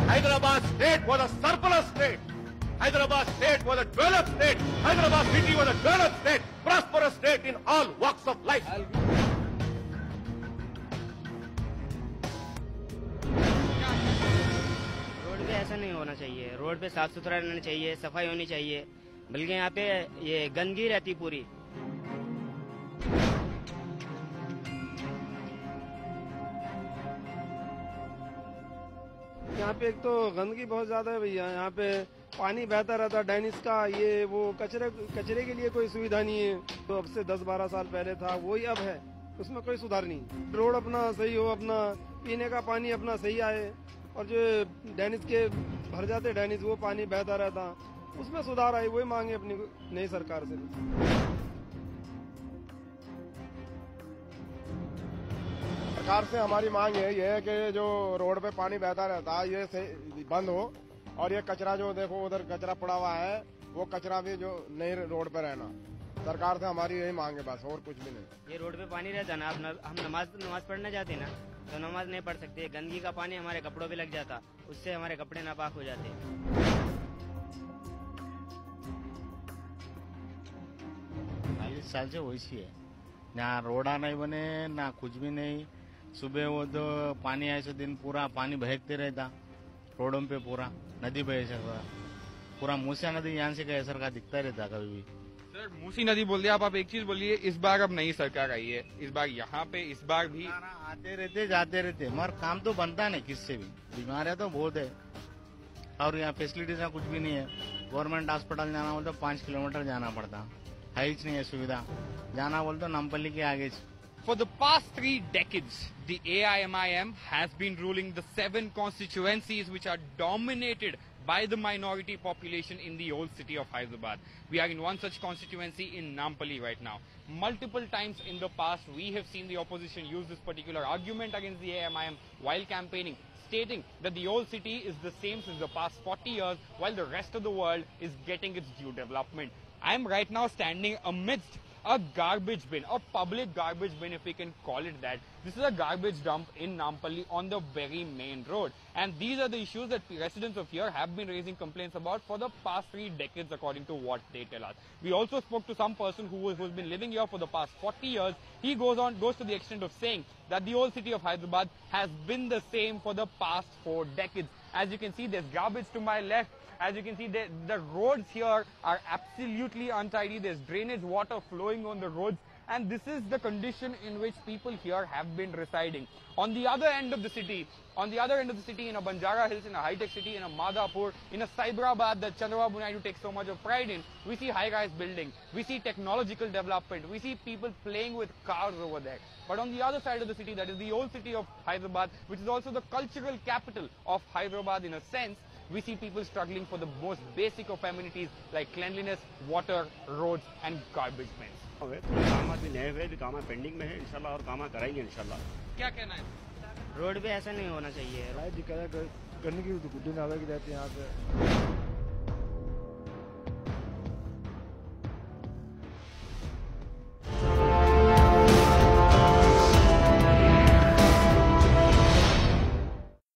Hyderabad state was a surplus state. Hyderabad state was a developed state. Hyderabad city was a developed state, prosperous state in all walks of life. Road पे ऐसा नहीं होना चाहिए। Road पे साफ सुथरा रहना चाहिए, सफाई होनी चाहिए। बल्कि यहाँ पे ये गंदगी रहती पूरी। यहाँ पे एक तो गंदगी बहुत ज्यादा है भैया। यहाँ पे पानी बहता रहता डैनिस का, ये वो कचरे के लिए कोई सुविधा नहीं है। तो अब से 10-12 साल पहले था वही अब है, उसमें कोई सुधार नहीं। रोड अपना सही हो, अपना पीने का पानी अपना सही आए, और जो डैनिस के भर जाते डैनिस वो पानी बहता रहता, उसमें सुधार आए, वही मांगे अपनी नई सरकार से। सरकार से हमारी मांग ये है कि जो रोड पे पानी बहता रहता है ये बंद हो, और ये कचरा जो देखो उधर कचरा पड़ा हुआ है, वो कचरा भी जो नई रोड पे रहना। सरकार से हमारी यही मांग है बस, और कुछ भी नहीं। ये रोड पे पानी रहता ना, हम नमाज पढ़ने जाते ना, तो नमाज नहीं पढ़ सकते। गंदगी का पानी हमारे कपड़ों पे लग जाता, उससे हमारे कपड़े नापाक हो जाते। 40 साल से वैसी है, ना रोडा नहीं बने ना कुछ भी नहीं। सुबह वो तो पानी ऐसे दिन पूरा पानी बहते रहता रोडों पे, पूरा नदी बहे से पूरा मूसा नदी यहाँ से कैसर का दिखता रहता कभी भी। सर मूसी नदी बोल दिया आप एक चीज बोलिए, इस बार अब नई सरकार आई है, इस बार यहाँ पे इस बार भी आते रहते जाते रहते, मगर काम तो बनता नहीं किससे भी। बीमारियां तो बहुत है, और यहाँ फैसिलिटीज का कुछ भी नहीं है। गवर्नमेंट हॉस्पिटल जाना बोलते 5 किलोमीटर जाना पड़ता है, ही नहीं है सुविधा। जाना बोलते नामपल्ली के आगे। For the past 3 decades, the AIMIM has been ruling the 7 constituencies which are dominated by the minority population in the old city of Hyderabad. We are in one such constituency in Nampally right now. Multiple times in the past, we have seen the opposition use this particular argument against the AIMIM while campaigning, stating that the old city is the same since the past 40 years, while the rest of the world is getting its due development. I am right now standing amidst a garbage bin, a public garbage bin if we can call it that. This is a garbage dump in Nampally on the very main road. And these are the issues that residents of here have been raising complaints about for the past 3 decades according to what they tell us. We also spoke to some person who's been living here for the past 40 years. He goes to the extent of saying that the old city of Hyderabad has been the same for the past 4 decades. As you can see, there's garbage to my left. As you can see, the roads here are absolutely untidy. There's drainage water flowing on the roads. And this is the condition in which people here have been residing. On the other end of the city, in a Banjara Hills, in a high-tech city, in a Madhapur, in a Cyberabad that Chandrababu Naidu takes so much of pride in, we see high-rise building, we see technological development, we see people playing with cars over there. But on the other side of the city, that is the old city of Hyderabad, which is also the cultural capital of Hyderabad in a sense, we see people struggling for the most basic of amenities like cleanliness, water, roads and garbage bins. काम भी नए हुए भी काम pending में है, इंशाल्लाह और काम कराएंगे इंशाल्लाह। क्या कहना है? रोड पे ऐसा नहीं होना चाहिए। दिक्कत है, गंदगी गुड्डे नाले की रहती है यहाँ पे।